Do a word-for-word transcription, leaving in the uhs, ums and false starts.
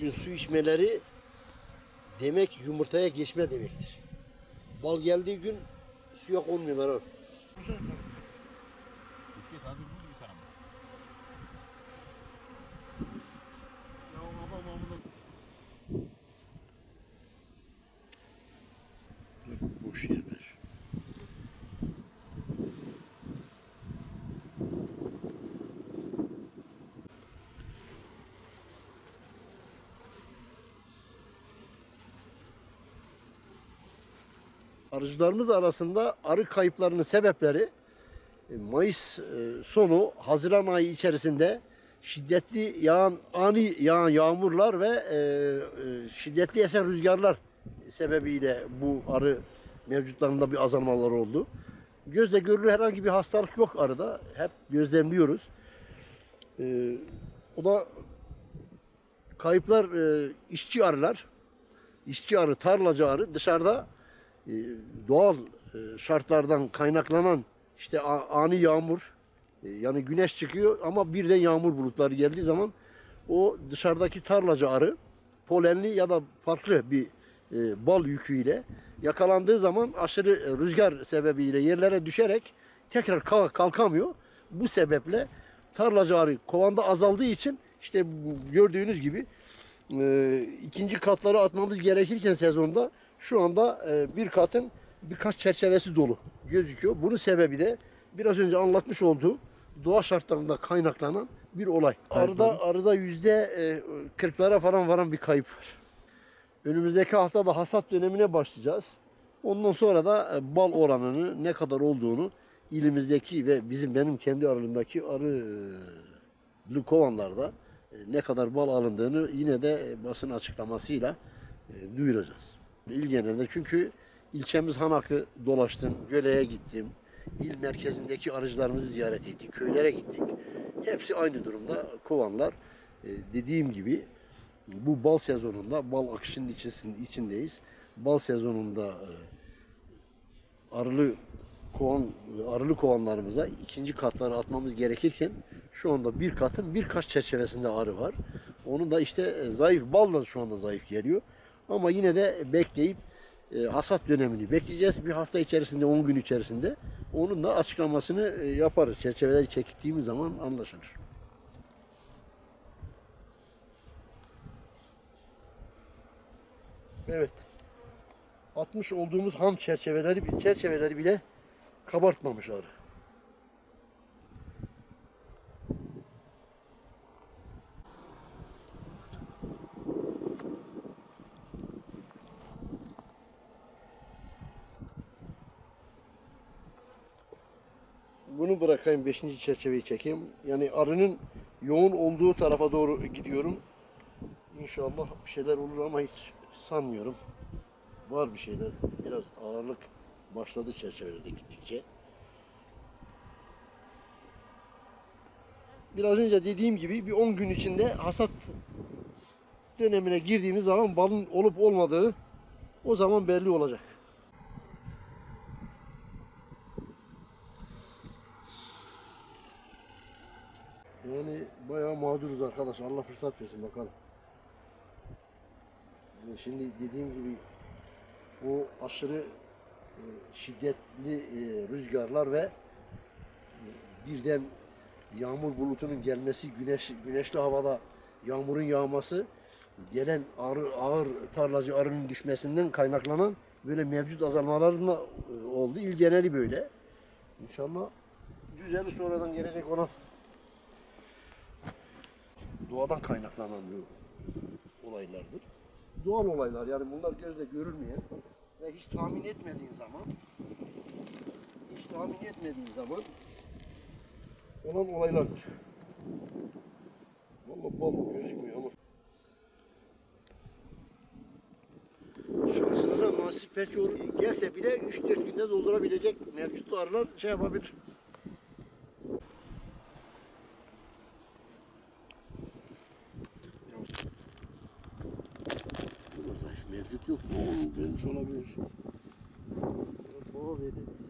gün su içmeleri demek yumurtaya geçme demektir. Bal geldiği gün suya konmuyorlar abi. Boş yer ver. Arıcılarımız arasında arı kayıplarının sebepleri Mayıs sonu Haziran ayı içerisinde şiddetli yağan ani yağan yağmurlar ve şiddetli esen rüzgarlar sebebiyle bu arı mevcutlarında bir azalmalar oldu. Gözle görülür herhangi bir hastalık yok arıda. Hep gözlemliyoruz. O da kayıplar işçi arılar. İşçi arı, tarlacı arı dışarıda doğal şartlardan kaynaklanan işte ani yağmur, yani güneş çıkıyor ama birden yağmur bulutları geldiği zaman o dışarıdaki tarlacı arı polenli ya da farklı bir bal yüküyle yakalandığı zaman aşırı rüzgar sebebiyle yerlere düşerek tekrar kalkamıyor. Bu sebeple tarlacı arı kovanda azaldığı için işte gördüğünüz gibi ikinci katları atmamız gerekirken sezonda şu anda bir katın birkaç çerçevesi dolu gözüküyor. Bunun sebebi de biraz önce anlatmış olduğum doğa şartlarında kaynaklanan bir olay. Arıda, arıda yüzde kırklara falan varan bir kayıp var. Önümüzdeki hafta da hasat dönemine başlayacağız. Ondan sonra da bal oranını ne kadar olduğunu ilimizdeki ve bizim benim kendi aralığımdaki arılı kovanlarda ne kadar bal alındığını yine de basın açıklamasıyla duyuracağız. İl genelinde çünkü ilçemiz Hanak'ı dolaştım, Göle'ye gittim. İl merkezindeki arıcılarımızı ziyaret ettik, köylere gittik. Hepsi aynı durumda kovanlar. Dediğim gibi bu bal sezonunda, bal akışının içindeyiz. Bal sezonunda arılı kovan, arılı kovanlarımıza ikinci katları atmamız gerekirken şu anda bir katın birkaç çerçevesinde arı var. Onun da işte zayıf, bal da şu anda zayıf geliyor. Ama yine de bekleyip e, hasat dönemini bekleyeceğiz. Bir hafta içerisinde, on gün içerisinde. Onun da açıklamasını e, yaparız. Çerçeveleri çektiğimiz zaman anlaşılır. Evet. Atmış olduğumuz ham çerçeveleri, çerçeveleri bile kabartmamış arı. Bunu bırakayım, beşinci çerçeveyi çekeyim. Yani arının yoğun olduğu tarafa doğru gidiyorum. İnşallah bir şeyler olur ama hiç sanmıyorum. Var bir şeyler. Biraz ağırlık başladı çerçevelerde gittikçe. Biraz önce dediğim gibi bir on gün içinde hasat dönemine girdiğimiz zaman balın olup olmadığı o zaman belli olacak. Yani bayağı mağduruz arkadaş. Allah fırsat versin bakalım. Yani şimdi dediğim gibi o aşırı e, şiddetli e, rüzgarlar ve e, birden yağmur bulutunun gelmesi, güneş güneşli havada yağmurun yağması, gelen ağır, ağır tarlacı arının düşmesinden kaynaklanan böyle mevcut azalmalarla e, oldu. İl geneli böyle. İnşallah düzeli sonradan gelecek olan doğadan kaynaklanan bu olaylardır. Doğal olaylar, yani bunlar gözle görülmeyen ve hiç tahmin etmediğin zaman hiç tahmin etmediğin zaman olan olaylardır. Vallahi bal gözükmüyor ama şansınıza nasip pek olur. Gelse bile üç dört günde doldurabilecek mevcut arılar şey yapabilir. Burada zayıf mevcut yok. Onun dönmüş olabilir. Baba verdi.